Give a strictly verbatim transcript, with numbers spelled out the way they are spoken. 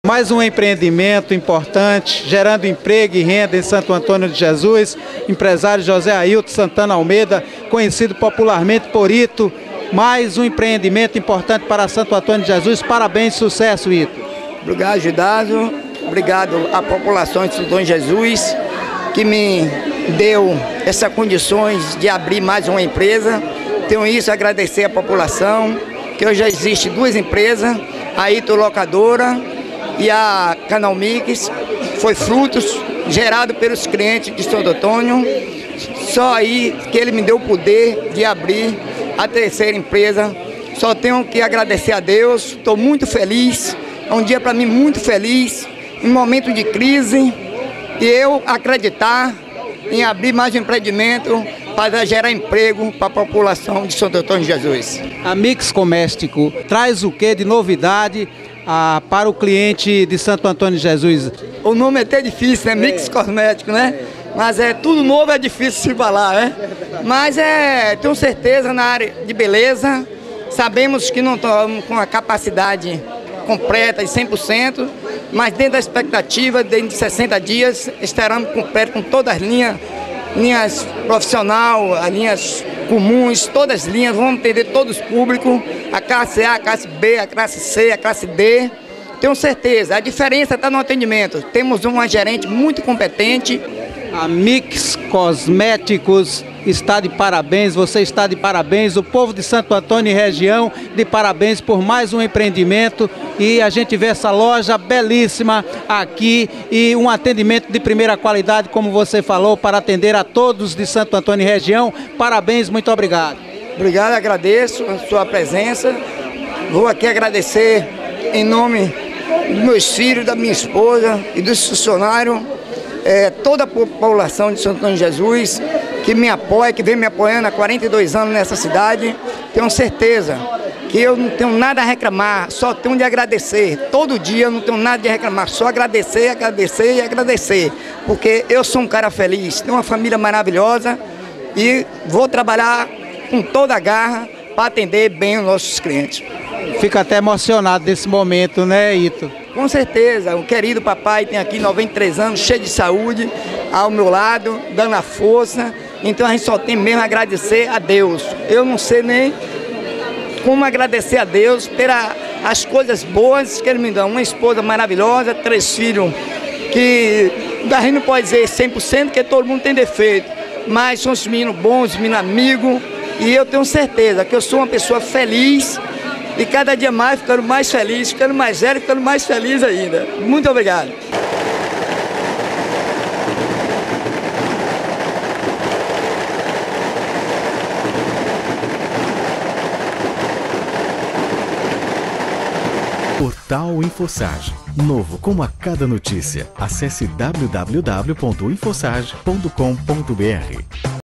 Mais um empreendimento importante, gerando emprego e renda em Santo Antônio de Jesus. Empresário José Ailton Santana Almeida, conhecido popularmente por Ito. Mais um empreendimento importante para Santo Antônio de Jesus. Parabéns, sucesso, Ito. Obrigado, Gidazo. Obrigado à população de Santo Antônio de Jesus, que me deu essas condições de abrir mais uma empresa. Tenho isso a agradecer à população, que hoje já existe duas empresas, a Ito Locadora e a Canal Mix. Foi frutos gerado pelos clientes de Santo Antônio. Só aí que ele me deu o poder de abrir a terceira empresa. Só tenho que agradecer a Deus. Estou muito feliz. É um dia para mim muito feliz, em momento de crise, e eu acreditar em abrir mais um empreendimento para gerar emprego para a população de Santo Antônio de Jesus. A Mix Cosmético traz o que de novidade ah, para o cliente de Santo Antônio de Jesus? O nome é até difícil, né? Mix Cosmético, né? Mas é tudo novo, é difícil se falar, né? Mas é, tenho certeza na área de beleza. Sabemos que não estamos com a capacidade completa de cem por cento, mas dentro da expectativa, dentro de sessenta dias, estaremos completos com todas as linhas, linhas profissional, as linhas comuns, todas as linhas, vamos atender todos os públicos, a classe A, a classe B, a classe C, a classe D. Tenho certeza, a diferença está no atendimento. Temos uma gerente muito competente. A Mix Cosméticos está de parabéns, você está de parabéns, o povo de Santo Antônio e região de parabéns por mais um empreendimento, e a gente vê essa loja belíssima aqui e um atendimento de primeira qualidade, como você falou, para atender a todos de Santo Antônio e região. Parabéns, muito obrigado. Obrigado, agradeço a sua presença. Vou aqui agradecer em nome dos meus filhos, da minha esposa e dos funcionários, É, toda a população de Santo Antônio de Jesus que me apoia, que vem me apoiando há quarenta e dois anos nessa cidade. Tenho certeza que eu não tenho nada a reclamar, só tenho de agradecer. Todo dia eu não tenho nada de reclamar, só agradecer, agradecer e agradecer. Porque eu sou um cara feliz, tenho uma família maravilhosa e vou trabalhar com toda a garra para atender bem os nossos clientes. Fica até emocionado nesse momento, né, Ito? Com certeza, o querido papai tem aqui noventa e três anos, cheio de saúde, ao meu lado, dando a força. Então a gente só tem mesmo a agradecer a Deus. Eu não sei nem como agradecer a Deus pelas coisas boas que Ele me dá. Uma esposa maravilhosa, três filhos que a gente não pode dizer cem por cento, porque todo mundo tem defeito. Mas são os meninos bons, os meninos amigos. E eu tenho certeza que eu sou uma pessoa feliz. E cada dia mais ficando mais feliz, ficando mais velho, ficando mais feliz ainda. Muito obrigado. Portal InfoSage. Novo como a cada notícia. Acesse w w w ponto infosage ponto com ponto br.